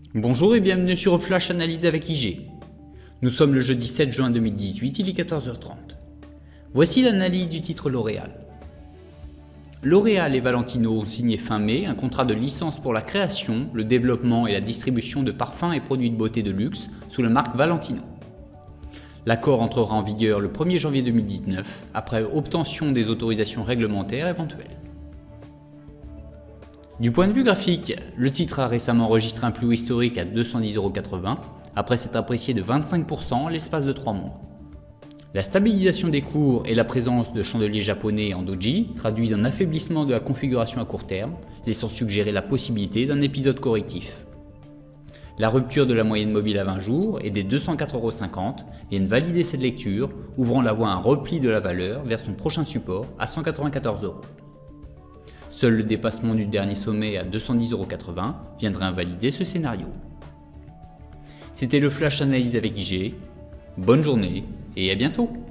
Bonjour et bienvenue sur Flash Analyse avec IG. Nous sommes le jeudi 7 juin 2018, il est 14h30. Voici l'analyse du titre L'Oréal. L'Oréal et Valentino ont signé fin mai un contrat de licence pour la création, le développement et la distribution de parfums et produits de beauté de luxe sous la marque Valentino. L'accord entrera en vigueur le 1er janvier 2019, après obtention des autorisations réglementaires éventuelles. Du point de vue graphique, le titre a récemment enregistré un plus haut historique à 210,80 €, après s'être apprécié de 25% en l'espace de 3 mois. La stabilisation des cours et la présence de chandeliers japonais en doji traduisent un affaiblissement de la configuration à court terme, laissant suggérer la possibilité d'un épisode correctif. La rupture de la moyenne mobile à 20 jours et des 204,50 € viennent valider cette lecture, ouvrant la voie à un repli de la valeur vers son prochain support à 194 €. Seul le dépassement du dernier sommet à 210,80 € viendrait invalider ce scénario. C'était le Flash Analyse avec IG. Bonne journée et à bientôt.